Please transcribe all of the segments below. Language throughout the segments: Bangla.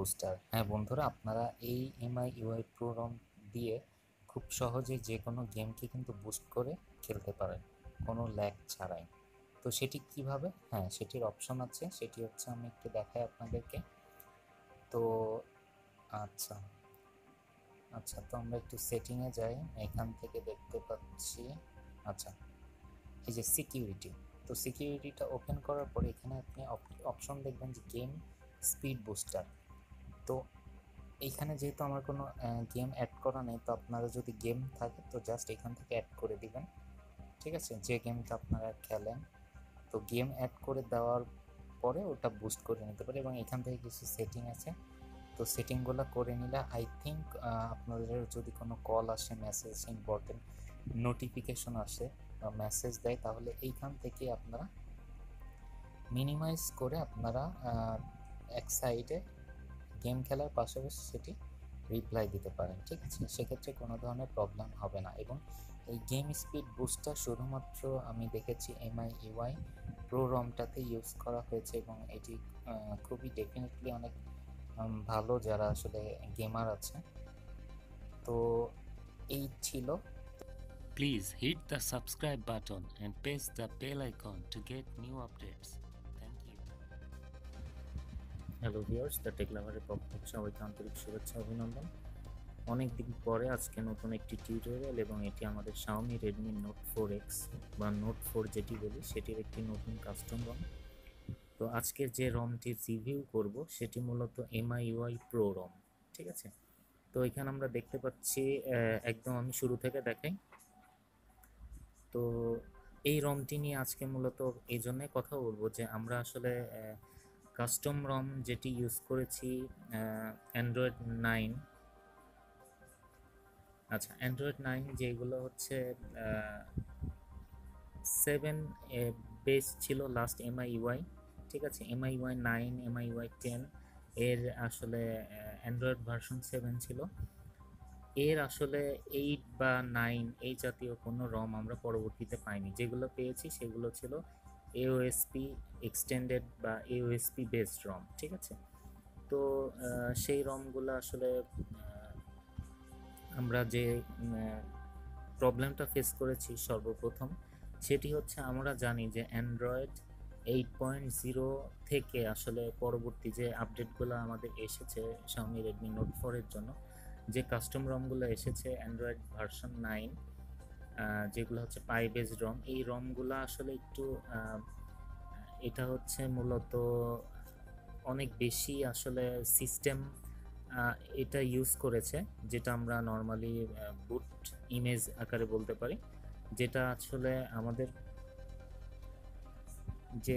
বুস্টার। হ্যাঁ বন্ধুরা, আপনারা এই এমআই ইউআই প্রো রম দিয়ে খুব সহজে যে কোনো গেমকে কিন্তু বুস্ট করে খেলতে পারেন কোনো ল্যাগ ছাড়াই। তো সেটি কিভাবে? হ্যাঁ, সেটির অপশন আছে, সেটি হচ্ছে আমি একটু দেখাই আপনাদেরকে। তো আচ্ছা আচ্ছা, তো আমরা একটু সেটিংয়ে যাই। এখান থেকে দেখতে পাচ্ছি, আচ্ছা, এই যে সিকিউরিটি। তো সিকিউরিটিটা ওপেন করার পরে এখানে আপনি অপশন দেখবেন যে গেম স্পিড বুস্টার। তো এইখানে যেহেতু আমার কোনো গেম অ্যাড করা নেই, তো আপনারা যদি গেম থাকে তো জাস্ট এখান থেকে অ্যাড করে দিবেন। ঠিক আছে, যে গেমটা আপনারা খেলেন, তো গেম অ্যাড করে দেওয়ার পরে ওটা বুস্ট করে নিতে পারে। এবং এখান থেকে কিছু সেটিং আছে, তো সেটিংগুলো করে নিলে আই থিঙ্ক আপনাদের যদি কোনো কল আসে, মেসেজ, ইম্পর্টেন্ট নোটিফিকেশন আসে বা মেসেজ দেয়, তাহলে এইখান থেকে আপনারা মিনিমাইজ করে আপনারা এক সাইডে গেম খেলার পাশাপাশি সেটি রিপ্লাই দিতে পারেন। ঠিক আছে, সেক্ষেত্রে কোনো ধরনের প্রবলেম হবে না। এবং এই গেম স্পিড বুস্টটা শুধুমাত্র আমি দেখেছি এমআই ইউআই প্রো রমটাতে ইউজ করা হয়েছে, এবং এটি খুবই ডেফিনেটলি অনেক ভালো যারা আসলে গেমার আছে। তো এই ছিল। Please hit the subscribe button and press the bell icon to get new updates. Thank you. Hello viewers, the tech লাভারের পক্ষ থেকে সবাইকে আন্তরিক শুভেচ্ছা অভিনন্দন। অনেক দিন পরে আজকে নতুন একটি টিউটোরিয়াল, এবং এটি আমাদের Xiaomi Redmi Note 4X বা Note 4 যেটি বলি, সেটির একটি নতুন কাস্টম রম। তো আজকের যে রমটির রিভিউ করব সেটি মূলত এমআই ইউআই প্রো রম। ঠিক আছে, তো এখানে আমরা দেখতে পাচ্ছি, একদম আমি শুরু থেকে দেখাই। তো এই রমটি নিয়ে আজকে মূলত এই জন্যে কথা বলবো যে আমরা আসলে কাস্টম রম যেটি ইউজ করেছি অ্যান্ড্রয়েড 9। আচ্ছা, অ্যান্ড্রয়েড 9 যেগুলো হচ্ছে 7 বেস ছিল লাস্ট এমআই ইউআই। ঠিক আছে, এমআই ইউআই 9, এমআই ইউআই 10 এর আসলে অ্যান্ড্রয়েড ভার্সন 7 ছিল। এর আসলে 8 বা 9 এই জাতীয় কোনো রম আমরা পরবর্তীতে পাইনি। যেগুলো পেয়েছি সেগুলো ছিল এওএসপি এক্সটেন্ডেড বা এওএসপি বেসড রম। ঠিক আছে, তো সেই রমগুলো আসলে আমরা যে প্রবলেমটা ফেস করেছি সর্বপ্রথম, সেটি হচ্ছে আমরা জানি যে অ্যান্ড্রয়েড 8.0 থেকে আসলে পরবর্তী যে আপডেটগুলো আমাদের এসেছে Xiaomi Redmi Note 4 এর জন্য, যে কাস্টম রমগুলো এসেছে অ্যান্ড্রয়েড ভার্সন 9, যেগুলো হচ্ছে পাই বেসড রম, এই রমগুলো আসলে একটু এটা হচ্ছে মূলত অনেক বেশি আসলে সিস্টেম এটা ইউজ করেছে, যেটা আমরা নর্মালি বুট ইমেজ আকারে বলতে পারি, যেটা আসলে আমাদের যে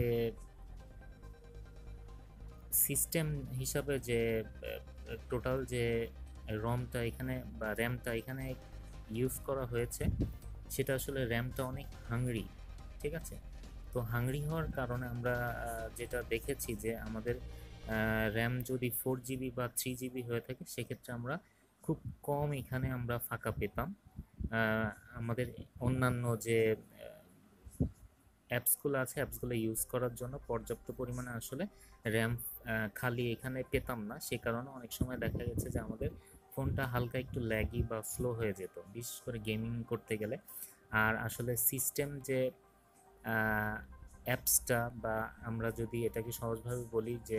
সিস্টেম হিসাবে যে টোটাল যে রমটা এখানে বা র্যামটা এখানে ইউজ করা হয়েছে, সেটা আসলে র্যামটা অনেক হাংরি। ঠিক আছে, তো হাংরি হওয়ার কারণে আমরা যেটা দেখেছি যে আমাদের র্যাম যদি 4 জিবি বা 3 জিবি হয়ে থাকে, সেক্ষেত্রে আমরা খুব কম এখানে আমরা ফাঁকা পেতাম। আমাদের অন্যান্য যে অ্যাপসগুলো আছে, অ্যাপসগুলো ইউজ করার জন্য পর্যাপ্ত পরিমাণে আসলে র্যাম খালি এখানে পেতাম না। সে কারণে অনেক সময় দেখা গেছে যে আমাদের ফোনটা হালকা একটু ল্যাগি বা স্লো হয়ে যেত, বিশেষ করে গেমিং করতে গেলে। আর আসলে সিস্টেম যে অ্যাপসটা, বা আমরা যদি এটাকে সহজভাবে বলি যে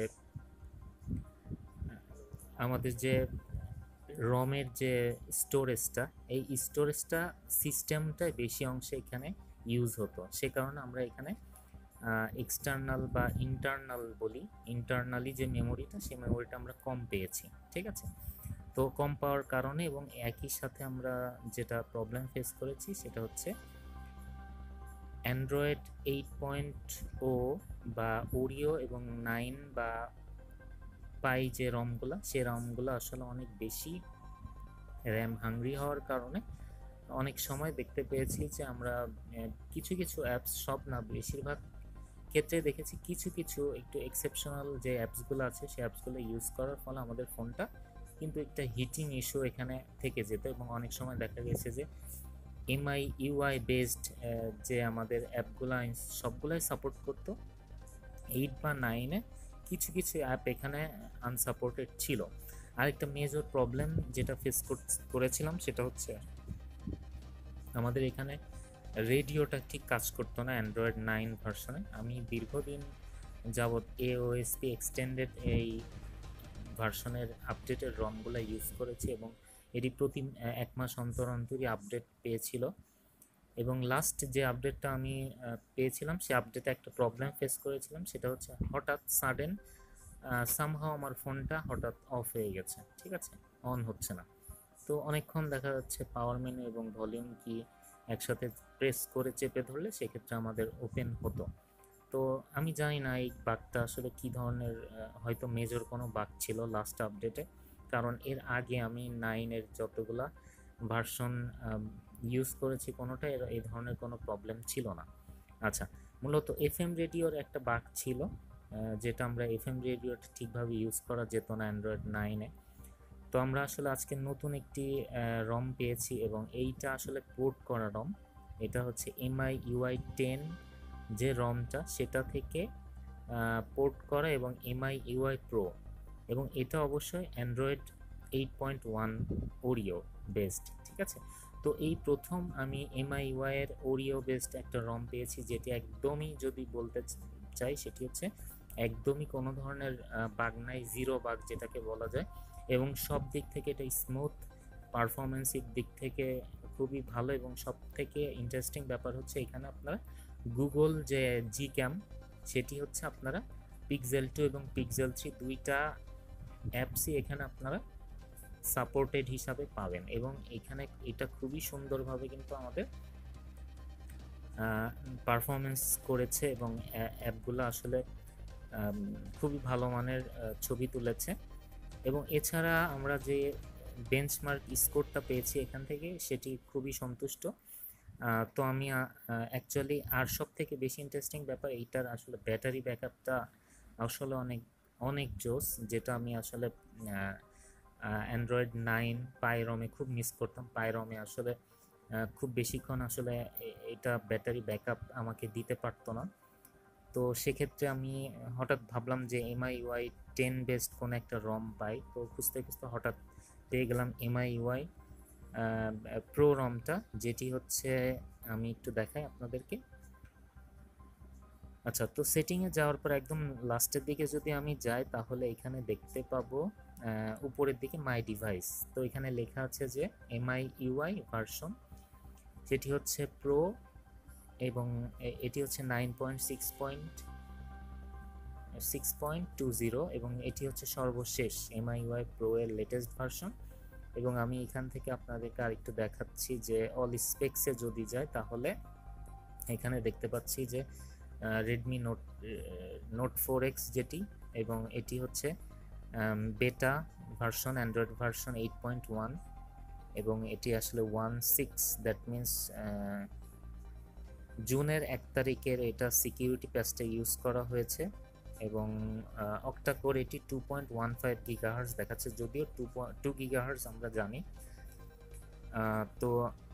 আমাদের যে রমের যে স্টোরেজটা, এই স্টোরেজটা সিস্টেমটাই বেশি অংশে এখানে ইউজ হতো। সে কারণে আমরা এখানে এক্সটার্নাল বা ইন্টারনাল বলি, ইন্টারনালি যে মেমোরিটা, সেই মেমোরিটা আমরা কম পেয়েছি। ঠিক আছে, তো কম পাওয়ার কারণে এবং একই সাথে আমরা যেটা প্রবলেম ফেস করেছি সেটা হচ্ছে অ্যান্ড্রয়েড 8.0 বা ওরিও এবং 9 বা পাই যে রমগুলো, সে রমগুলো আসলে অনেক বেশি র্যাম হাংরি হওয়ার কারণে অনেক সময় দেখতে পেয়েছি যে আমরা কিছু কিছু অ্যাপস, সব না বেশিরভাগ ক্ষেত্রে দেখেছি, কিছু কিছু একটু এক্সেপশনাল যে অ্যাপসগুলো আছে সেই অ্যাপসগুলো ইউজ করার ফলে আমাদের ফোনটা কিন্তু একটা হিটিং ইস্যু এখানে থেকে যেত। এবং অনেক সময় দেখা গেছে যে এমআই ইউআই বেসড যে আমাদের অ্যাপগুলো সবগুলাই সাপোর্ট করতো 8 বা 9-এ, কিছু কিছু অ্যাপ এখানে আনসাপোর্টেড ছিল। আরেকটা মেজর প্রবলেম যেটা ফেস করেছিলাম সেটা হচ্ছে আমাদের এখানে রেডিওটা ঠিক কাজ করতো না অ্যান্ড্রয়েড 9 ভার্সনে। আমি দীর্ঘদিন যাবৎ এওএসপি এক্সটেন্ডেড এই ভার্সনের আপডেটের রমগুলো ইউজ করেছি এবং এটি প্রতি 1 মাস অন্তর অন্তরই আপডেট পেয়েছিল। এবং লাস্ট যে আপডেটটা আমি পেয়েছিলাম সে আপডেটে একটা প্রবলেম ফেস করেছিলাম, সেটা হচ্ছে হঠাৎ সাডেন সামহাও আমার ফোনটা হঠাৎ অফ হয়ে গেছে, ঠিক আছে, অন হচ্ছে না। তো অনেকক্ষণ দেখা যাচ্ছে পাওয়ার মেনু এবং ভলিউম কি একসাথে প্রেস করে চেপে ধরলে সেক্ষেত্রে আমাদের ওপেন হতো। তো আমি জানি না এই বাগটা আসলে কি ধরনের, হয়তো মেজর কোনো বাগ ছিল লাস্ট আপডেটে, কারণ এর আগে আমি 9-এর যতগুলা ভার্সন ইউজ করেছি কোনোটা এই ধরনের কোনো প্রবলেম ছিল না। আচ্ছা, মূলত এফএম রেডিওর একটা বাগ ছিল, যেটা আমরা এফএম রেডিওটা ঠিকভাবে ইউজ করা যেত না অ্যান্ড্রয়েড 9-এ। তো আমরা আসলে আজকে নতুন একটি রম পেয়েছি এবং এইটা আসলে পোর্ট করা রম। এটা হচ্ছে MI UI 10 যে রমটা সেটা থেকে পোর্ট করা এবং MI UI Pro, এবং এটা অবশ্যই অ্যান্ড্রয়েড 8.1 ওরিও বেসড, ঠিক আছে। তো এই প্রথম আমি MI UI এর ওরিও বেসড একটা রম পেয়েছি, যেটি একদমই যদি বলতে চাই সেটি হচ্ছে একদমই কোনো ধরনের বাগ নাই, জিরো বাগ যেটাকে বলা যায়, এবং সব দিক থেকে এটা স্মুথ, পারফরমেন্সের দিক থেকে খুবই ভালো। এবং সব থেকে ইন্টারেস্টিং ব্যাপার হচ্ছে এখানে আপনারা গুগল যে জি ক্যাম সেটি হচ্ছে আপনারা পিক্সেল 2 এবং পিক্সেল 3 দুইটা অ্যাপসই এখানে আপনারা সাপোর্টেড হিসাবে পাবেন, এবং এখানে এটা খুবই সুন্দরভাবে কিন্তু আমাদের পারফরমেন্স করেছে এবং অ্যাপগুলো আসলে খুবই ভালো মানের ছবি তুলেছে। এবং এছাড়া আমরা যে বেঞ্চমার্ক স্কোরটা পেয়েছি এখান থেকে সেটি খুবই সন্তুষ্ট। তো আমি অ্যাকচুয়ালি আর সব থেকে বেশি ইন্টারেস্টিং ব্যাপার এইটার আসলে ব্যাটারি ব্যাকআপটা আসলে অনেক অনেক জোস, যেটা আমি আসলে অ্যান্ড্রয়েড 9 পাইরমে খুব মিস করতাম। পাইরমে আসলে খুব বেশিক্ষণ আসলে এটা ব্যাটারি ব্যাকআপ আমাকে দিতে পারতো না। তো সেক্ষেত্রে আমি হঠাৎ ভাবলাম যে MI UI 10 বেসড কোনো একটা রম পাই, তো খুঁজতে খুঁজতে হঠাৎ পেয়ে গেলাম MI UI প্রো রমটা, যেটি হচ্ছে আমি একটু দেখাই আপনাদেরকে। আচ্ছা, তো সেটিংয়ে যাওয়ার পর একদম লাস্টের দিকে যদি আমি যাই তাহলে এখানে দেখতে পাবো উপরের দিকে মাই ডিভাইস। তো এখানে লেখা আছে যে MI UI ভার্সন, যেটি হচ্ছে প্রো, এবং এটি হচ্ছে 9.6.20 এবং এটি হচ্ছে সর্বশেষ MI UI প্রো এর লেটেস্ট ভার্সন। এবং আমি এখান থেকে আপনাদেরকে আরেকটু দেখাচ্ছি যে অল স্পেক্সে যদি যায় তাহলে এখানে দেখতে পাচ্ছি যে রেডমি নোট 4X যেটি, এবং এটি হচ্ছে বেটা ভার্সন, অ্যান্ড্রয়েড ভার্সন 8.1, এবং এটি আসলে 16, দ্যাট মিনস জুনের 1 তারিখের এটা সিকিউরিটি প্যাচটা ইউজ করা হয়েছে। এবং অক্টা কোর এটি 2.15 গিগাহার্জ দেখাচ্ছে, যদিও 2 গিগাহার্জ আমরা জানি। তো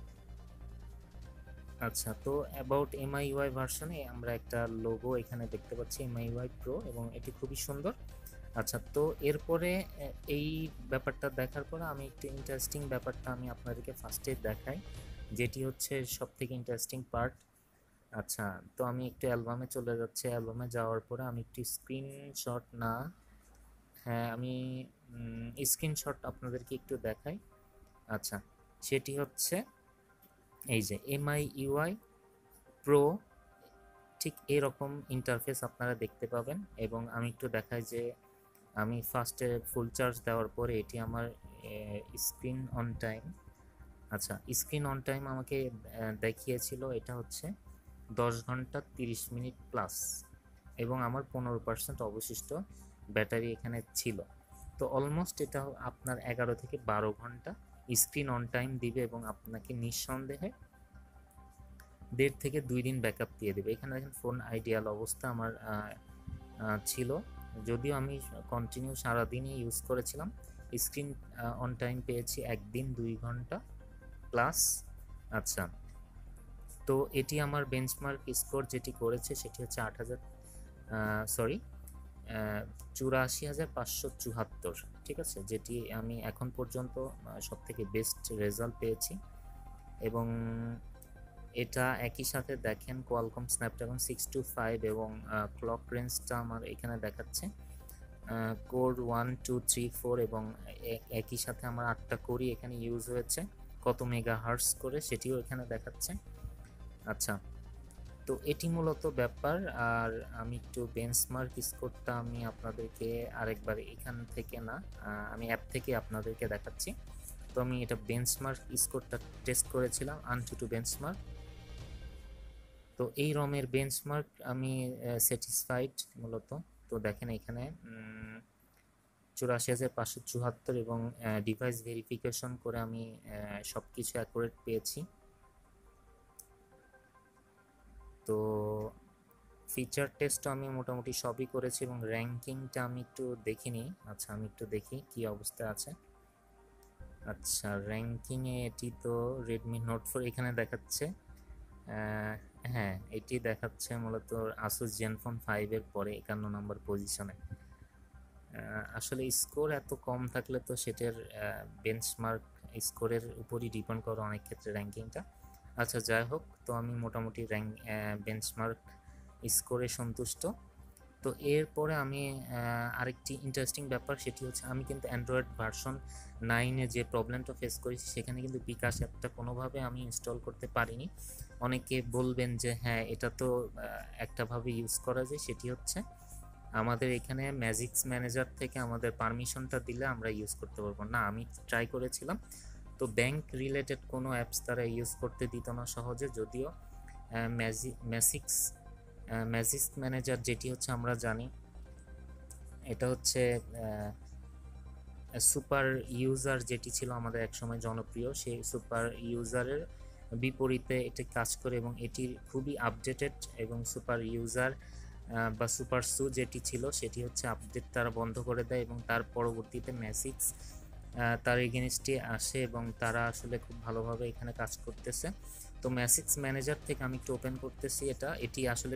আচ্ছা, তো অ্যাবাউট MI UI ভার্সনে আমরা একটা লোগো এখানে দেখতে পাচ্ছি MI UI প্রো, এবং এটি খুবই সুন্দর। আচ্ছা, তো এরপরে এই ব্যাপারটা দেখার পরে আমি একটু ইন্টারেস্টিং ব্যাপারটা আমি আপনাদেরকে ফার্স্টে দেখাই, যেটি হচ্ছে সব থেকে ইন্টারেস্টিং পার্ট। আচ্ছা, তো আমি একটু অ্যালবামে চলে যাচ্ছি। অ্যালবামে যাওয়ার পরে আমি একটু স্ক্রিনশট, না হ্যাঁ আমি স্ক্রিনশট আপনাদেরকে একটু দেখাই। আচ্ছা, সেটি হচ্ছে এই যে MI UI প্রো, ঠিক এরকম ইন্টারফেস আপনারা দেখতে পাবেন। এবং আমি একটু দেখাই যে আমি ফার্স্টে ফুল চার্জ দেওয়ার পরে এটি আমার স্ক্রিন অন টাইম, আচ্ছা স্ক্রিন অন টাইম আমাকে দেখিয়েছিল এটা হচ্ছে 10 ঘন্টা 30 মিনিট প্লাস, এবং আমার 15% অবশিষ্ট ব্যাটারি এখানে ছিল। তো অলমোস্ট এটা আপনার 11 থেকে 12 ঘন্টা স্ক্রিন অন টাইম দিবে, এবং আপনাকে নিঃসন্দেহে 1.5 থেকে 2 দিন ব্যাকআপ দিয়ে দেবে। এখানে দেখেন ফোন আইডিয়াল অবস্থা আমার ছিল, যদিও আমি কন্টিনিউ সারাদিনই ইউজ করেছিলাম। স্ক্রিন অন টাইম পেয়েছি 1 দিন 2 ঘন্টা প্লাস। আচ্ছা, তো এটি আমার বেঞ্চমার্ক স্কোর যেটি করেছে সেটি হচ্ছে 8000, সরি 84,574, ঠিক আছে, যেটি আমি এখন পর্যন্ত সব থেকে বেস্ট রেজাল্ট পেয়েছি। এবং এটা একই সাথে দেখেন কোয়ালকম স্ন্যাপড্রাগন 625 এবং ক্লক রেঞ্জটা আমার এখানে দেখাচ্ছে কোর 1 2 3 4 এবং একই সাথে আমার 8টা কোরই এখানে ইউজ হয়েছে, কত মেগা হার্টস করে সেটিও এখানে দেখাচ্ছে। আচ্ছা, তো এটি মূলত ব্যাপার। আর আমি একটু বেঞ্চমার্ক স্কোরটা আমি আপনাদেরকে আরেকবার এখান থেকে না, আমি অ্যাপ থেকে আপনাদেরকে দেখাচ্ছি। তো আমি এটা বেঞ্চমার্ক স্কোরটা টেস্ট করেছিলাম, AnTuTu বেঞ্চমার্ক। তো এই রমের বেঞ্চমার্ক আমি স্যাটিসফাইড মূলত। তো দেখেন এখানে 84,574 এবং ডিভাইস ভেরিফিকেশন করে আমি সব কিছু অ্যাকুরেট পেয়েছি। তো ফিচার টেস্ট আমি মোটামুটি সবই করেছি এবং র্যাঙ্কিংটা আমি একটু দেখিনি। আচ্ছা, আমি একটু দেখি কি অবস্থা আছে। আচ্ছা, র্যাঙ্কিংয়ে এটি তো রেডমি নোট 4 এখানে দেখাচ্ছে। হ্যাঁ, এটি দেখাচ্ছে মূলত আসুস জেনফোন 5 এর পরে 51 নম্বর পজিশনে। আসলে স্কোর এত কম থাকলে তো সেটার বেঞ্চমার্ক স্কোরের উপরই ডিপেন্ড করে অনেক ক্ষেত্রে র্যাঙ্কিংটা। আচ্ছা, যাই হোক, তো আমি মোটামুটি বেঞ্চমার্ক স্কোরে সন্তুষ্ট। তো এরপরে আমি আরেকটি ইন্টারেস্টিং ব্যাপার, সেটি হচ্ছে আমি কিন্তু অ্যান্ড্রয়েড ভার্সন 9-এ যে প্রবলেমটা ফেস করেছি সেখানে কিন্তু বিকাশ অ্যাপটা কোনোভাবে আমি ইনস্টল করতে পারিনি। অনেকে বলবেন যে হ্যাঁ, এটা তো একটাভাবে ইউজ করা যায়, সেটি হচ্ছে আমাদের এখানে ম্যাজিক্স ম্যানেজার থেকে আমাদের পারমিশনটা দিলে আমরা ইউজ করতে পারবো না। আমি ট্রাই করেছিলাম, তো ব্যাংক রিলেটেড কোনো অ্যাপস তারা ইউজ করতে দিত না সহজে। যদিও ম্যাজিক্স ম্যানেজার যেটি হচ্ছে আমরা জানি এটা হচ্ছে সুপার ইউজার, যেটি ছিল আমাদের একসময় জনপ্রিয়, সেই সুপার ইউজারের বিপরীতে এটি কাজ করে এবং এটি খুবই আপডেটেড। এবং সুপার ইউজার বা সুপার সু যেটি ছিল সেটি হচ্ছে আপডেট তারা বন্ধ করে দেয় এবং তার পরবর্তীতে ম্যাজিক্স তার এগেনস্টে আসে এবং তারা আসলে খুব ভালোভাবে এখানে কাজ করতেছে। তো ম্যাজিক্স ম্যানেজার থেকে আমি একটু ওপেন করতেছি এটি আসলে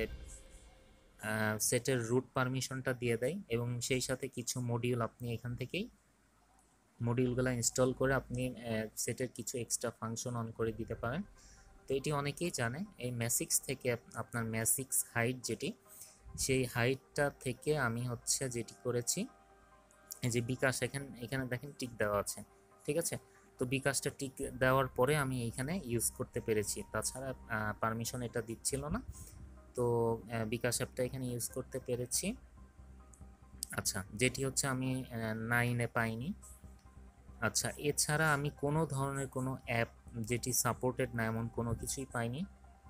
সেটের রুট পারমিশনটা দিয়ে দেয় এবং সেই সাথে কিছু মডিউল আপনি এখান থেকেই মডিউলগুলো ইনস্টল করে আপনি সেটের কিছু এক্সট্রা ফাংশন অন করে দিতে পারেন। তো এটি অনেকেই জানে। এই ম্যাজিক্স থেকে আপনার ম্যাজিক্স হাইট যেটি, সেই হাইটটা থেকে আমি হচ্ছে যেটি করেছি, এই যে বিকাশ এখানে দেখেন টিক দেওয়া আছে, ঠিক আছে। তো বিকাশটা টিক দেওয়ার পরে আমি এইখানে ইউজ করতে পেরেছি, তাছাড়া পারমিশন এটা দিচ্ছিল না। তো বিকাশ অ্যাপটা এখানে ইউজ করতে পেরেছি। আচ্ছা, যেটি হচ্ছে আমি 9-এ পাইনি। আচ্ছা, এছাড়া আমি কোনো ধরনের কোনো অ্যাপ যেটি সাপোর্টেড না এমন কোনো কিছুই পাইনি।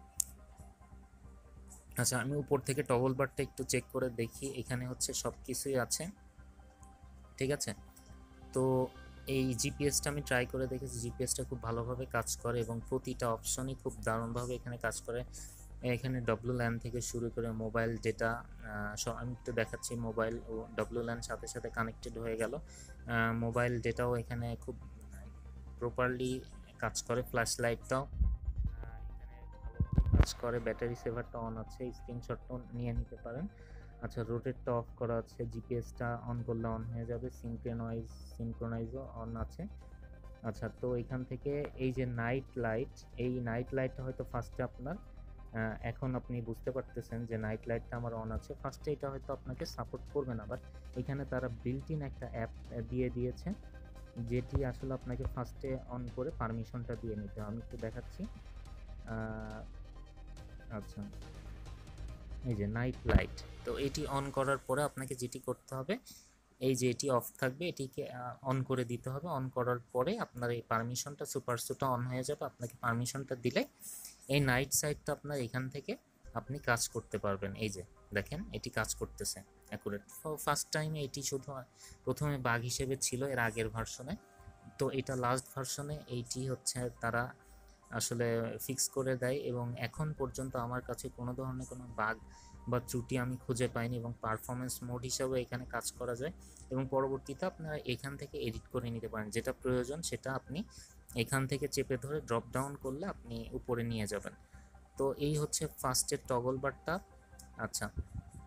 আচ্ছা, আমি উপর থেকে টগল বারটা একটু চেক করে দেখি, এখানে হচ্ছে সব কিছুই আছে, ঠিক আছে। তো এই জিপিএসটা আমি ট্রাই করে দেখেছি, জিপিএসটা খুব ভালোভাবে কাজ করে এবং প্রতিটা অপশনই খুব দারুণভাবে এখানে কাজ করে। এখানে WLAN থেকে শুরু করে মোবাইল ডেটা সব আমি একটু দেখাচ্ছি। মোবাইল ও WLAN সাথে সাথে কানেক্টেড হয়ে গেল, মোবাইল ডেটাও এখানে খুব প্রপারলি কাজ করে। ফ্ল্যাশ লাইটটাও এখানে ভালোভাবে কাজ করে, ব্যাটারি সেভারটা অন আছে, স্ক্রিনশটটাও নিয়ে নিতে পারেন। আচ্ছা, রোটেটটা অফ করা আছে, জিপিএসটা অন করলে অন হয়ে যাবে, সিনক্রোনাইজও অন আছে। আচ্ছা, তো এখান থেকে এই যে নাইট লাইটটা হয়তো ফার্স্টে আপনার এখন আপনি বুঝতে পারতেছেন যে নাইট লাইটটা আমার অন আছে। ফার্স্টে এটা হয়তো আপনাকে সাপোর্ট করবে না, বাট এখানে তারা বিল্ট ইন একটা অ্যাপ দিয়ে দিয়েছে যেটি আসলে আপনাকে ফার্স্টে অন করে পারমিশনটা দিয়ে নিতে হবে। আমি একটু দেখাচ্ছি। আচ্ছা, এই যে নাইট লাইট, তো এটি অন করার পরে আপনাকে যেটি করতে হবে, এই যে এটি অফ থাকবে, এটিকে অন করে দিতে হবে। অন করার পরে আপনার এই পারমিশনটা সুপার সুটা অন হয়ে যাবে। আপনাকে পারমিশনটা দিলে এই নাইট সাইডটা আপনার এখান থেকে আপনি কাজ করতে পারবেন। এই যে দেখেন এটি কাজ করতেছে অ্যাকুরেট। ফার্স্ট টাইমে এটি শুধু প্রথমে বাগ হিসেবে ছিল এর আগের ভার্সনে, তো এটা লাস্ট ভার্সনে এইটি হচ্ছে তারা আসলে ফিক্স করে দেয় এবং এখন পর্যন্ত আমার কাছে কোনো ধরনের কোনো বাগ বা ত্রুটি আমি খুঁজে পাইনি এবং পারফরমেন্স মোড হিসাবে এখানে কাজ করা যায় এবং পরবর্তীতে আপনারা এখান থেকে এডিট করে নিতে পারেন। যেটা প্রয়োজন সেটা আপনি এখান থেকে চেপে ধরে ড্রপ ডাউন করলে আপনি উপরে নিয়ে যাবেন। তো এই হচ্ছে ফার্স্টের টগল বারটা। আচ্ছা,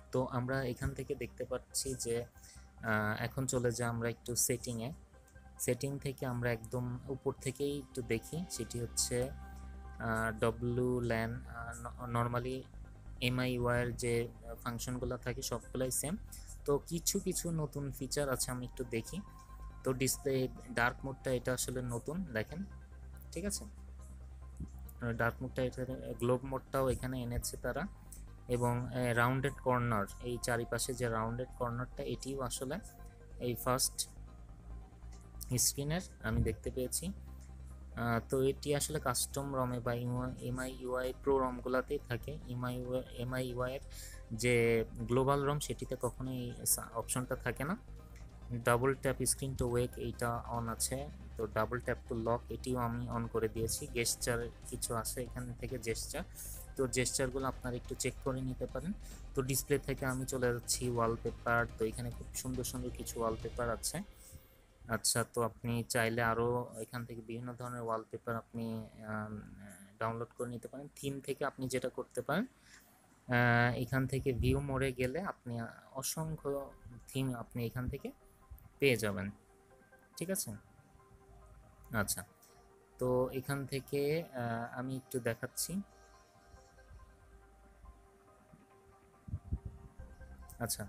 তো আমরা এখান থেকে দেখতে পাচ্ছি যে এখন চলে যাই আমরা একটু সেটিংয়ে। সেটিং থেকে আমরা একদম উপর থেকেই একটু দেখি, সেটি হচ্ছে ডব্লু ল্যান। নর্মালি এমআইইউআইয়ের যে ফাংশনগুলো থাকে সবগুলাই সেম, তো কিছু কিছু নতুন ফিচার আছে, আমি একটু দেখি। তো ডিসপ্লে ডার্ক মোডটা এটা আসলে নতুন, দেখেন, ঠিক আছে। ডার্ক মোডটা এটা, গ্লোব মোডটাও এখানে এনেছে তারা, এবং রাউন্ডেড কর্নার, এই চারিপাশে যে রাউন্ডেড কর্নারটা, এটিও আসলে এই ফার্স্ট স্ক্রিনের আমি দেখতে পেয়েছি। তো এটি আসলে কাস্টম রমে বা এমআইইউআই প্রো রমগুলোতেই থাকে। এমআইইউআইয়ের যে গ্লোবাল রম সেটিতে কখনোই অপশনটা থাকে না। Double tap screen to wake এইটা অন আছে, তো ডাবল ট্যাপ টু লক এটিও আমি অন করে দিয়েছি। গেস্টার কিছু আছে এখান থেকে, জেস্টার, তো জেস্টারগুলো আপনারা একটু চেক করে নিতে পারেন। তো ডিসপ্লে থেকে আমি চলে যাচ্ছি ওয়ালপেপার, তো এখানে খুব সুন্দর সুন্দর কিছু ওয়ালপেপার আছে। আচ্ছা, তো আপনি চাইলে আরও এখান থেকে বিভিন্ন ধরনের ওয়ালপেপার আপনি ডাউনলোড করে নিতে পারেন। থিম থেকে আপনি যেটা করতে পারেন, এখান থেকে ভিউ মোডে গেলে আপনি অসংখ্য থিম আপনি এখান থেকে পেয়ে যাবেন, ঠিক আছে। আচ্ছা, তো এখান থেকে আমি একটু দেখাচ্ছি। আচ্ছা,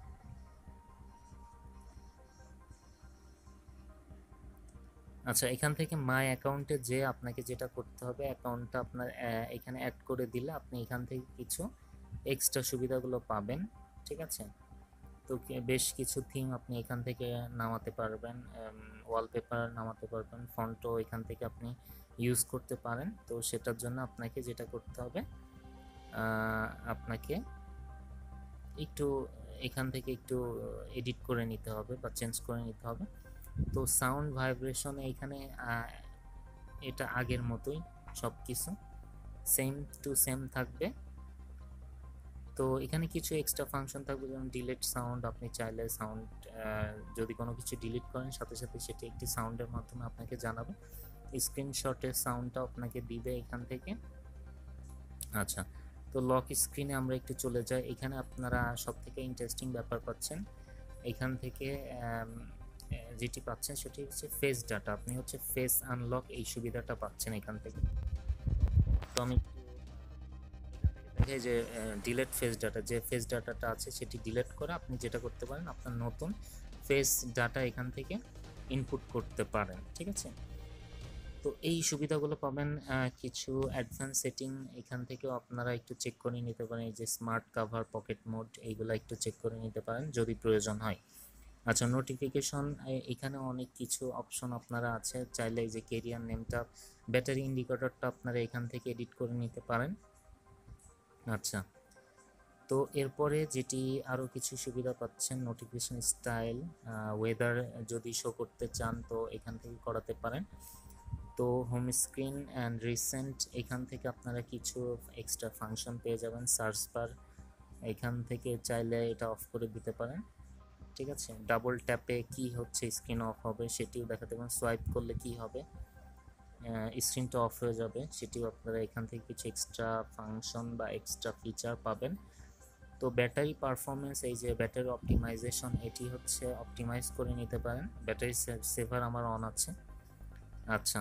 আচ্ছা, এখান থেকে মাই অ্যাকাউন্টে যে আপনাকে যেটা করতে হবে, অ্যাকাউন্টটা আপনার এখানে অ্যাড করে দিলে আপনি এখান থেকে কিছু এক্সট্রা সুবিধাগুলো পাবেন, ঠিক আছে। তো বেশ কিছু থিম আপনি এখান থেকে নামাতে পারবেন, ওয়ালপেপার নামাতে পারবেন, ফন্টও এখান থেকে আপনি ইউজ করতে পারেন। তো সেটার জন্য আপনাকে যেটা করতে হবে, আপনাকে একটু এখান থেকে একটু এডিট করে নিতে হবে বা চেঞ্জ করে নিতে হবে। তো সাউন্ড ভাইব্রেশন এইখানে এটা আগের মতোই সব কিছু সেম টু সেম থাকবে। তো এখানে কিছু এক্সট্রা ফাংশন থাকবে, যেমন ডিলিট সাউন্ড, আপনি চাইলে সাউন্ড যদি কোনো কিছু ডিলিট করেন সাথে সাথে সেটি একটি সাউন্ডের মাধ্যমে আপনাকে জানাবে। স্ক্রিনশটের সাউন্ডটা আপনাকে দিবে এখান থেকে। আচ্ছা, তো লক স্ক্রিনে আমরা একটু চলে যাই। এখানে আপনারা সব থেকে ইন্টারেস্টিং ব্যাপার পাচ্ছেন, এখান থেকে যেটি পাচ্ছেন সেটি হচ্ছে ফেস ডাটা। আপনি হচ্ছে ফেস আনলক এই সুবিধাটা পাচ্ছেন এখান থেকে। তো আমি দেখে যে ডিলেট ফেস ডাটা, যে ফেস ডাটাটা আছে সেটি ডিলেট করে আপনি যেটা করতে পারেন, আপনার নতুন ফেস ডাটা এখান থেকে ইনপুট করতে পারেন, ঠিক আছে। তো এই সুবিধাগুলো পাবেন। কিছু অ্যাডভান্স সেটিং এখান থেকেও আপনারা একটু চেক করে নিতে পারেন, এই যে স্মার্ট কাভার, পকেট মোড, এইগুলো একটু চেক করে নিতে পারেন যদি প্রয়োজন হয়। আচ্ছা, নোটিফিকেশন, এখানে অনেক কিছু অপশন আপনারা আছে, চাইলে এই যে কেরিয়ার নেমটা, ব্যাটারি ইন্ডিকেটরটা আপনারা এখান থেকে এডিট করে নিতে পারেন। আচ্ছা, তো এরপরে যেটি আরও কিছু সুবিধা পাচ্ছেন, নোটিফিকেশন স্টাইল, ওয়েদার যদি শো করতে চান তো এখান থেকে করাতে পারেন। তো হোম স্ক্রিন অ্যান্ড রিসেন্ট, এখান থেকে আপনারা কিছু এক্সট্রা ফাংশন পেয়ে যাবেন। সার্চ বার, এখান থেকে চাইলে এটা অফ করে দিতে পারেন, ঠিক আছে। ডাবল ট্যাপে কি হচ্ছে স্ক্রিন অফ হবে সেটিও দেখাতে পারেন, সোয়াইপ করলে কি হবে, স্ক্রিনটা অফ হয়ে যাবে, সেটিও আপনারা এখান থেকে কিছু এক্সট্রা ফাংশন বা এক্সট্রা ফিচার পাবেন। তো ব্যাটারি পারফরমেন্স, এই যে ব্যাটারি অপটিমাইজেশন, এটি হচ্ছে অপটিমাইজ করে নিতে পারেন। ব্যাটারি সেভার আমার অন আছে। আচ্ছা,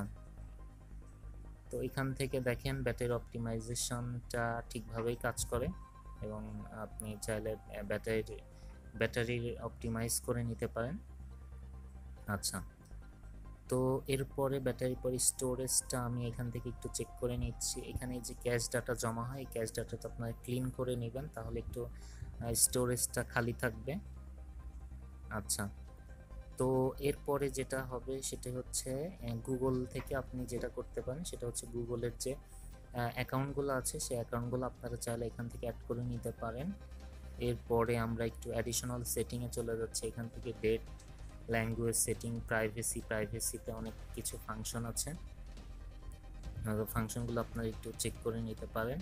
তো এখান থেকে দেখেন ব্যাটারি অপটিমাইজেশনটা ঠিকভাবেই কাজ করে, এবং আপনি চাইলে ব্যাটারির অপটিমাইজ করে নিতে পারেন। আচ্ছা, তো এরপরে ব্যাটারি পরে স্টোরেজটা আমি এখান থেকে একটু চেক করে নিচ্ছি। এখানে যে ক্যাশ ডাটা জমা হয়, এই ক্যাশ ডাটাটা আপনারা ক্লিন করে নেবেন, তাহলে একটু স্টোরেজটা খালি থাকবে। আচ্ছা, তো এরপরে যেটা হবে সেটা হচ্ছে গুগল থেকে আপনি যেটা করতে পারেন সেটা হচ্ছে গুগলের যে অ্যাকাউন্টগুলো আছে সেই অ্যাকাউন্টগুলো আপনারা চাইলে এখান থেকে অ্যাড করে নিতে পারেন। এরপরে আমরা একটু অ্যাডিশনাল সেটিংয়ে চলে যাচ্ছি। এখান থেকে ডেট, ল্যাঙ্গুয়েজ সেটিং, প্রাইভেসিতে অনেক কিছু ফাংশন আছে, ফাংশনগুলো আপনারা একটু চেক করে নিতে পারেন।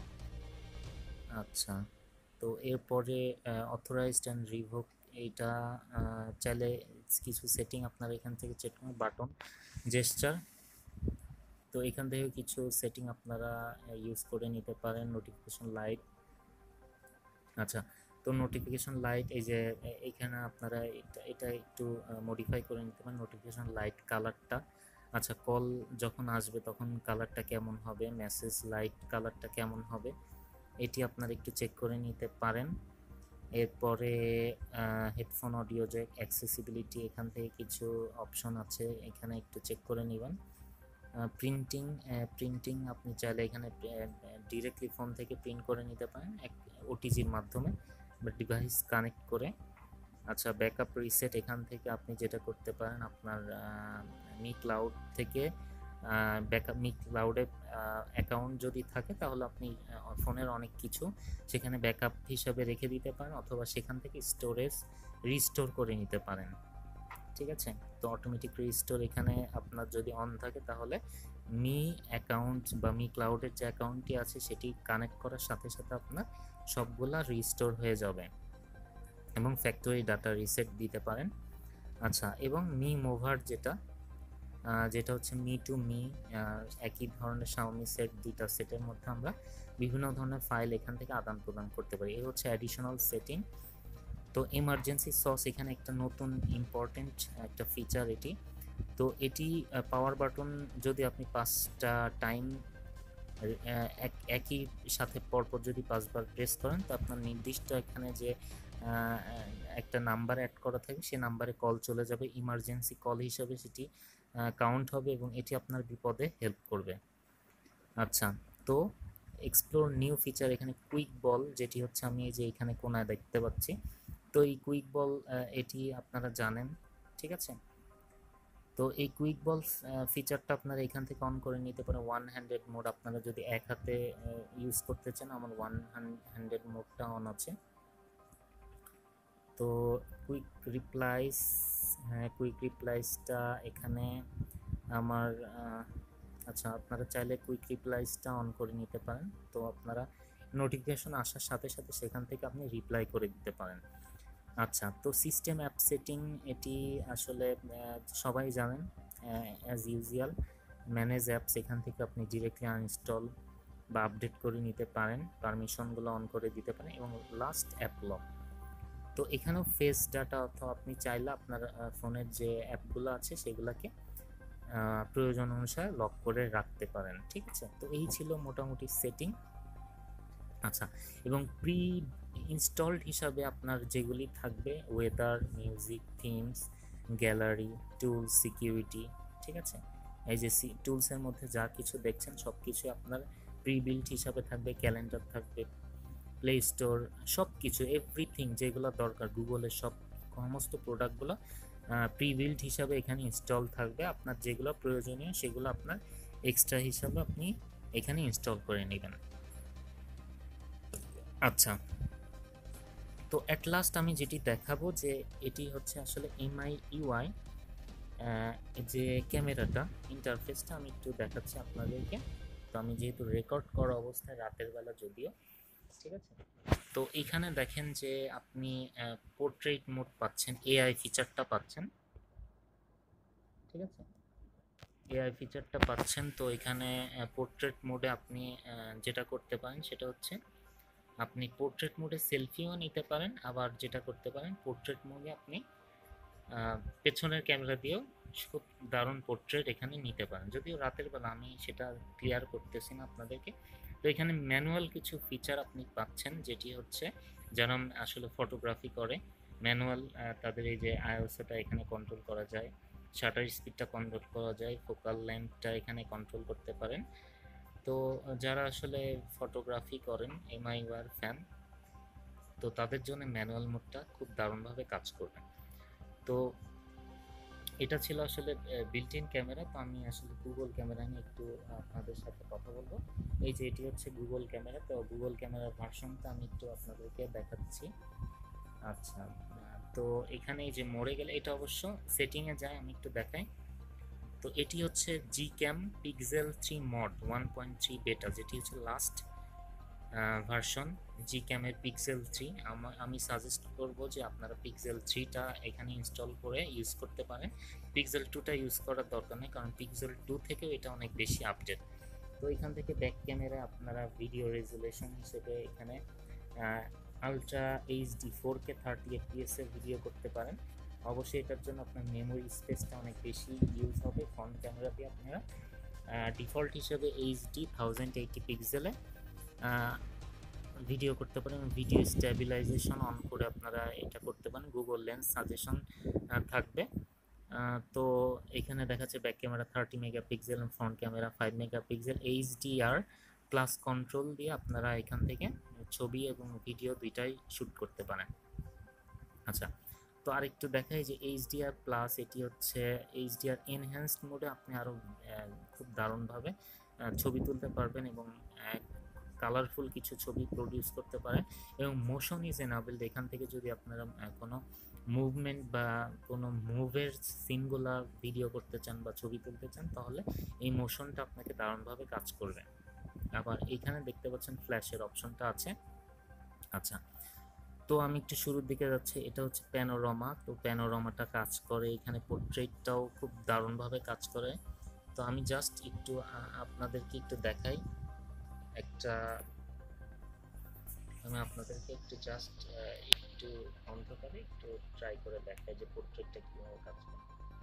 আচ্ছা, তো এরপরে অথরাইজড অ্যান্ড রিভোক, এইটা চাইলে কিছু সেটিং আপনারা এখান থেকে চেক করুন। বাটন, জেস্চার, তো এখান থেকে কিছু সেটিং আপনারা ইউজ করে নিতে পারেন। নোটিফিকেশন লাইট, আচ্ছা, তো নোটিফিকেশন লাইট এই যে এইখানে আপনারা এটা একটু মডিফাই করে নিতে পারেন, নোটিফিকেশন লাইট কালারটা। আচ্ছা, কল যখন আসবে তখন কালারটা কেমন হবে, মেসেজ লাইট কালারটা কেমন হবে, এটি আপনারা একটু চেক করে নিতে পারেন। এরপরে হেডফোন অডিও জ্যাক অ্যাক্সেসিবিলিটি, এখান থেকে কিছু অপশন আছে, এখানে একটু চেক করে নেবেন। প্রিন্টিং আপনি চাইলে এখানে ডিরেক্টলি ফোন থেকে প্রিন্ট করে নিতে পারেন ওটিজির মাধ্যমে বা ডিভাইস কানেক্ট করে। আচ্ছা, ব্যাকআপ রিসেট, এখান থেকে আপনি যেটা করতে পারেন আপনার মি ক্লাউড থেকে ব্যাকআপ, মি ক্লাউডে অ্যাকাউন্ট যদি থাকে তাহলে আপনি ফোনের অনেক কিছু সেখানে ব্যাকআপ হিসাবে রেখে দিতে পারেন, অথবা সেখান থেকে স্টোরেজ রিস্টোর করে নিতে পারেন। ঠিক আছে, তো অটোমেটিক রিস্টোর এখানে আপনার যদি অন থাকে তাহলে মি অ্যাকাউন্ট বা মি ক্লাউডের যে অ্যাকাউন্টটি আছে সেটি কানেক্ট করার সাথে সাথে আপনার সবগুলা রিস্টোর হয়ে যাবে এবং ফ্যাক্টরি ডাটা রিসেট দিতে পারেন। আচ্ছা, এবং মি মুভার যেটা হচ্ছে মি টু মি, একই ধরনের Xiaomi সেট, দুইটা সেটের মধ্যে আমরা বিভিন্ন ধরনের ফাইল এখান থেকে আদান প্রদান করতে পারি। এই হচ্ছে অ্যাডিশনাল সেটিং। তো এমার্জেন্সি সস এখানে একটা নতুন ইম্পর্টেন্ট একটা ফিচার এটি। তো এটি পাওয়ার বাটন যদি আপনি 5টা টাইম একই সাথে পরপর যদি 5বার প্রেস করেন তো আপনার নির্দিষ্ট এখানে যে একটা নাম্বার অ্যাড করা থাকে সেই নাম্বারে কল চলে যাবে, ইমার্জেন্সি কল হিসাবে সেটি কাউন্ট হবে এবং এটি আপনার বিপদে হেল্প করবে। আচ্ছা, তো এক্সপ্লোর নিউ ফিচার, এখানে কুইক বল যেটি হচ্ছে আমি এই যে এখানে কোনায় দেখতে পাচ্ছি। তো এই কুইক বল এটি আপনারা জানেন, ঠিক আছে। তো এই কুইক বল ফিচারটা আপনারা এখান থেকে অন করে নিতে পারেন। ওয়ান হ্যান্ডেড মোড, আপনারা যদি এক হাতে ইউজ করতে চান, আমার ওয়ান হ্যান্ডেড মোডটা অন আছে। তো কুইক রিপ্লাইস, হ্যাঁ কুইক রিপ্লাইসটা এখানে আমার আচ্ছা, আপনারা চাইলে কুইক রিপ্লাইসটা অন করে নিতে পারেন। তো আপনারা নোটিফিকেশন আসার সাথে সাথে সেখান থেকে আপনি রিপ্লাই করে দিতে পারেন। আচ্ছা, তো সিস্টেম অ্যাপ সেটিং এটি আসলে সবাই জানেন, অ্যাজ ইউজুয়াল ম্যানেজ অ্যাপস, এখান থেকে আপনি ডিরেক্টলি আনইনস্টল বা আপডেট করে নিতে পারেন, পারমিশনগুলো অন করে দিতে পারেন, এবং লাস্ট অ্যাপ লক। তো এখানেও ফেস ডাটা, অথবা আপনি চাইলে আপনার ফোনের যে অ্যাপগুলো আছে সেগুলোকে প্রয়োজন অনুসারে লক করে রাখতে পারেন। ঠিক আছে, তো এই ছিল মোটামুটি সেটিং। আচ্ছা, এবং প্রি ইনস্টলড হিসাবে আপনার যেগুলি থাকবে weather, music, themes, gallery, tools, security, ঠিক আছে। এই যে টুলসের মধ্যে যা কিছু দেখছেন সব কিছু আপনার প্রি বিল্ড হিসাবে থাকবে, ক্যালেন্ডার থাকবে, প্লে স্টোর, সব কিছু এভরিথিং যেগুলো দরকার গুগলের সমস্ত প্রোডাক্টগুলো প্রি বিল্ড হিসাবে এখানে ইনস্টল থাকবে। আপনার যেগুলো প্রয়োজনীয় সেগুলো আপনার এক্সট্রা হিসাবে আপনি এখানে ইনস্টল করে নেবেন। আচ্ছা, তো অ্যাট লাস্ট আমি যেটি দেখাবো যে এটি হচ্ছে আসলে MI UI যে ক্যামেরাটা ইন্টারফেসটা আমি একটু দেখাচ্ছি আপনাদেরকে। তো আমি যেহেতু রেকর্ড করা অবস্থায় রাতের বেলা যদিও, ঠিক আছে। তো এখানে দেখেন যে আপনি পোর্ট্রেট মোড পাচ্ছেন, AI ফিচারটা পাচ্ছেন, ঠিক আছে। AI ফিচারটা পাচ্ছেন। তো এখানে পোর্ট্রেট মোডে আপনি যেটা করতে পারেন সেটা হচ্ছে আপনি পোর্ট্রেট মোডে সেলফিও নিতে পারেন, আবার যেটা করতে পারেন পোর্ট্রেট মোডে আপনি পেছনের ক্যামেরা দিয়েও খুব দারুণ পোর্ট্রেট এখানে নিতে পারেন। যদিও রাতের বেলা আমি সেটা ক্লিয়ার করতেছি না আপনাদেরকে। তো এখানে ম্যানুয়াল কিছু ফিচার আপনি পাচ্ছেন, যেটি হচ্ছে যারা আসলে ফটোগ্রাফি করে ম্যানুয়াল, তাদের এই যে আইএসওটা এখানে কন্ট্রোল করা যায়, শাটার স্পিডটা কন্ট্রোল করা যায়, ফোকাল লেন্থটা এখানে কন্ট্রোল করতে পারেন। তো যারা আসলে ফটোগ্রাফি করেন MIUI ফ্যান, তো তাদের জন্য ম্যানুয়াল মোডটা খুব দারুণভাবে কাজ করবে। তো এটা ছিল আসলে বিল্ট ইন ক্যামেরা। তো আমি আসলে গুগল ক্যামেরা নিয়ে একটু আপনাদের সাথে কথা বলবো। এই যে এটি হচ্ছে গুগল ক্যামেরা। তো গুগল ক্যামেরার ভার্সনটা আমি একটু আপনাদেরকে দেখাচ্ছি। আচ্ছা, তো এখানে এই যে মোড়ে গেলে এটা অবশ্য সেটিংয়ে যায়, আমি একটু দেখাই। তো এটি হচ্ছে Gcam Pixel 3 mod 1.3 বেটা, যেটি হচ্ছে লাস্ট ভার্সন Gcam এর Pixel 3। আমি সাজেস্ট করব যে আপনারা Pixel 3টা এখানে ইনস্টল করে ইউজ করতে পারেন। Pixel 2টা ইউজ করার দরকার নেই, কারণ Pixel 2 থেকেও এটা অনেক বেশি আপডেট। তো এখান থেকে ব্যাক ক্যামেরা আপনারা ভিডিও রেজুলেশন হিসেবে এখানে আলট্রা এইচডি 4K 30 fps এর ভিডিও করতে পারেন। অবশ্যই এটার জন্য আপনার মেমোরি স্পেসটা অনেক বেশি ইউজ হবে। ফ্রন্ট ক্যামেরা দিয়ে আপনারা ডিফল্ট হিসেবে এইচডি 1080 পিক্সেলে ভিডিও করতে পারেন। ভিডিও স্ট্যাবিলাইজেশন অন করে আপনারা এটা করতে পারেন। গুগল লেন্স সাজেশন থাকবে। তো এখানে দেখাচ্ছে back camera 30 megapixel, front camera 5 megapixel. HDR plus control দিয়ে আপনারা এখান থেকে ছবি এবং ভিডিও দুইটাই শ্যুট করতে পারেন। আচ্ছা, তো আরেকটু দেখাই যে এইচডিআর প্লাস এটি হচ্ছে এইচডিআর এনহ্যান্সড মোডে আপনি আরও খুব দারুণভাবে ছবি তুলতে পারবেন এবং কালারফুল কিছু ছবি প্রডিউস করতে পারেন। এবং মোশন ইজ এনাবেলড, এখান থেকে যদি আপনারা কোনো মুভমেন্ট বা কোনো মুভের সিনগুলা ভিডিও করতে চান বা ছবি তুলতে চান, তাহলে এই মোশনটা আপনাকে দারুণভাবে কাজ করবে। আবার এখানে দেখতে পাচ্ছেন ফ্ল্যাশের অপশনটা আছে। আচ্ছা, তো আমি একটু শুরুর দিকে যাচ্ছি। এটা হচ্ছে প্যানোরামা। তো প্যানোরামাটা কাজ করে, এখানে পোর্ট্রেটটাও খুব দারুণভাবে কাজ করে। তো আমি জাস্ট একটু আপনাদেরকে একটু দেখাই একটা, আমি আপনাদেরকে একটু জাস্ট একটু অন্ধকারে একটু ট্রাই করে দেখাই যে পোর্ট্রেটটা কীভাবে কাজ করে।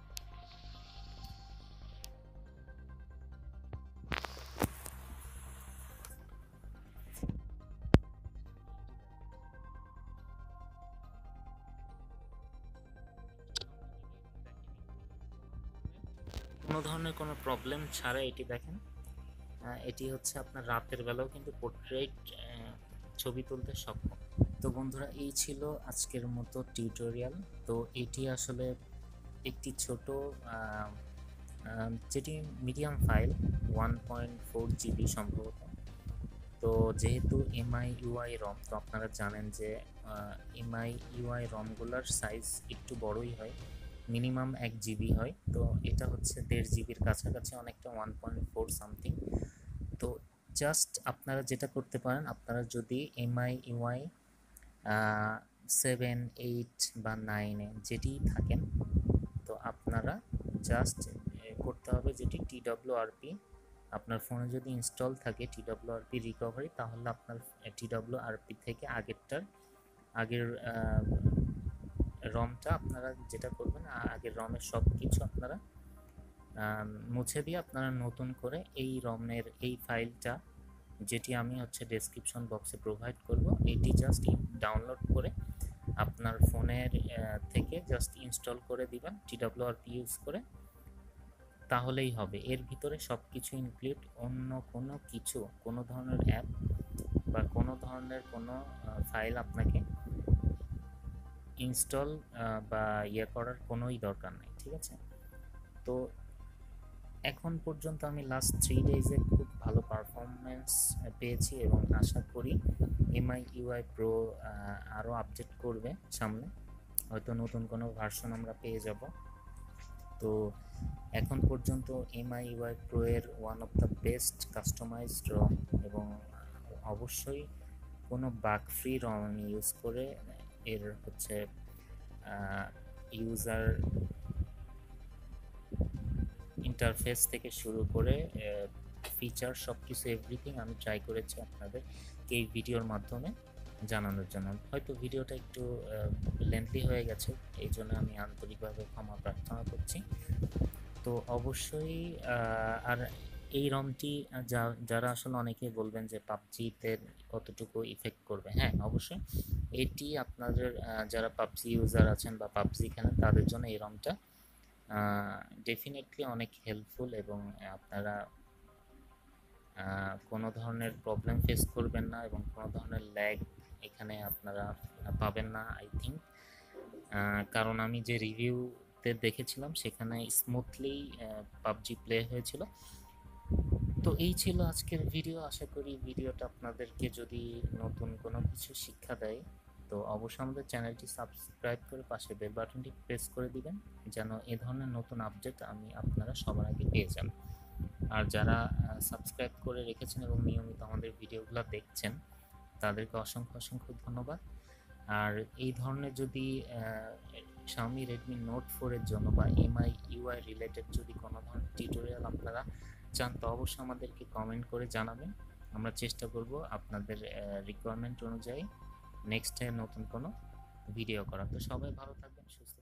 কোনো ধরনের কোনো প্রবলেম ছাড়া এটি দেখেন, এটি হচ্ছে আপনার রাতের বেলাও কিন্তু পোর্ট্রেট ছবি তুলতে সক্ষম। তো বন্ধুরা, এই ছিল আজকের মতো টিউটোরিয়াল। তো এটি আসলে একটি ছোট যেটি মিডিয়াম ফাইল 1.4 GB সম্ভবত। তো যেহেতু এমআই ইউআই রম, তো আপনারা জানেন যে এমআই ইউআই রমগুলোর সাইজ একটু বড়ই হয়, মিনিমাম 1 GB হয়। তো এটা হচ্ছে 1.5 GBর কাছাকাছি, অনেকটা 1.4 সামথিং। তো জাস্ট আপনারা যেটা করতে পারেন, আপনারা যদি এমআই ইউআই 7, 8 বা 9-এ যেটি থাকেন, তো আপনারা জাস্ট করতে হবে যেটি TWRP, আপনার ফোনে যদি ইনস্টল থাকে TWRP রিকভারি, তাহলে আপনার TWRP থেকে আগের রমটা আপনারা যেটা করবেন, আগের রমের সব কিছু আপনারা মুছে দিয়ে আপনারা নতুন করে এই রমের এই ফাইলটা, যেটি আমি হচ্ছে ডেসক্রিপশন বক্সে প্রোভাইড করব, এটি জাস্ট ডাউনলোড করে আপনার ফোনের থেকে জাস্ট ইনস্টল করে দিবেন TWRP ইউজ করে, তাহলেই হবে। এর ভিতরে সব কিছু ইনক্লুড, অন্য কোনো কিছু, কোনো ধরনের অ্যাপ বা কোনো ধরনের কোনো ফাইল আপনাকে ইনস্টল বা করার কোনোই দরকার নেই, ঠিক আছে? তো এখন পর্যন্ত আমি লাস্ট 3 ডেজে খুব ভালো পারফরমেন্স পেয়েছি এবং আশা করি এমআই ইউআই প্রো আরও আপডেট করবে সামনে, হয়তো নতুন কোনো ভার্সন আমরা পেয়ে যাব। তো এখন পর্যন্ত এমআই ইউআই প্রো এর one of the best customized ROM, এবং অবশ্যই কোনো বাগ ফ্রি রম আমি ইউজ করে এর হচ্ছে ইউজার ইন্টারফেস থেকে শুরু করে ফিচার সব কিছু এভরিথিং আমি ট্রাই করেছি আপনাদের এই ভিডিওর মাধ্যমে জানানোর জন্য। হয়তো ভিডিওটা একটু লেন্থি হয়ে গেছে, এই জন্য আমি আন্তরিকভাবে ক্ষমা প্রার্থনা করছি। তো অবশ্যই আর এই রমটি যারা আসলে অনেকে বলবেন যে পাবজিতে কতটুকু ইফেক্ট করবে, হ্যাঁ অবশ্যই এটি আপনাদের যারা পাবজি ইউজার আছেন বা পাবজি খেলেন তাদের জন্য এই রমটা ডেফিনেটলি অনেক হেল্পফুল, এবং আপনারা কোনো ধরনের প্রবলেম ফেস করবেন না এবং কোনো ধরনের ল্যাগ এখানে আপনারা পাবেন না আই থিঙ্ক, কারণ আমি যে রিভিউতে দেখেছিলাম সেখানে স্মুথলি পাবজি প্লে হয়েছিল। তো এই ছিল আজকের ভিডিও। আশা করি ভিডিওটা আপনাদেরকে যদি নতুন কোনো কিছু শিক্ষা দেয়, তো অবশ্যই আমাদের চ্যানেলটি সাবস্ক্রাইব করে পাশে বেল বাটনটি প্রেস করে দিবেন, যেন এ ধরনের নতুন আপডেট আপনারা সবার আগে পেয়ে যান। আর যারা সাবস্ক্রাইব করে রেখেছেন এবং নিয়মিত আমাদের ভিডিওগুলো দেখছেন, তাদেরকে অসংখ্য ধন্যবাদ। আর এই ধরনের যদি Xiaomi Redmi Note 4 এর জন্য বা এমআই ইউআই রিলেটেড যদি কোনো ধরনের টিউটোরিয়াল আপনারা চান, তো অবশ্যই আমাদেরকে কমেন্ট করে জানাবেন। আমরা চেষ্টা করব আপনাদের রিকোয়ারমেন্ট অনুযায়ী নেক্সট নতুন কোনো ভিডিও করার। তো সবাই ভালো থাকবেন, সুস্থ